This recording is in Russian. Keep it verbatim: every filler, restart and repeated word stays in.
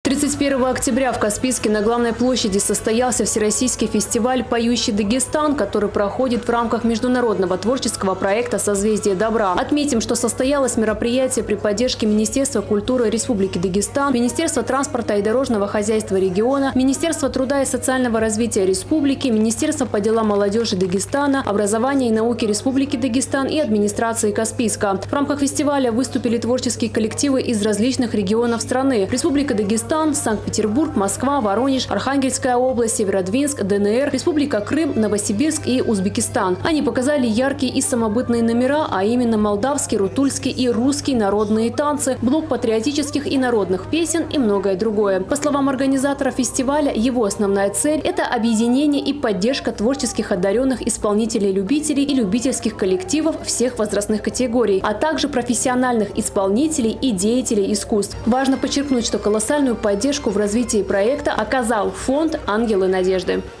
тридцать первого октября в Каспийске на главной площади состоялся всероссийский фестиваль «Поющий Дагестан», который проходит в рамках международного творческого проекта «Созвездие добра». Отметим, что состоялось мероприятие при поддержке Министерства культуры Республики Дагестан, Министерства транспорта и дорожного хозяйства региона, Министерства труда и социального развития Республики, Министерства по делам молодежи Дагестана, образования и науки Республики Дагестан и администрации Каспийска. В рамках фестиваля выступили творческие коллективы из различных регионов страны: Республика Дагестан, Санкт-Петербург, Москва, Воронеж, Архангельская область, Северодвинск, ДНР, Республика Крым, Новосибирск и Узбекистан. Они показали яркие и самобытные номера, а именно молдавский, рутульский и русский народные танцы, блок патриотических и народных песен и многое другое. По словам организатора фестиваля, его основная цель – это объединение и поддержка творческих одаренных исполнителей-любителей и любительских коллективов всех возрастных категорий, а также профессиональных исполнителей и деятелей искусств. Важно подчеркнуть, что колоссальную поддержку в развитии проекта оказал фонд «Ангелы надежды».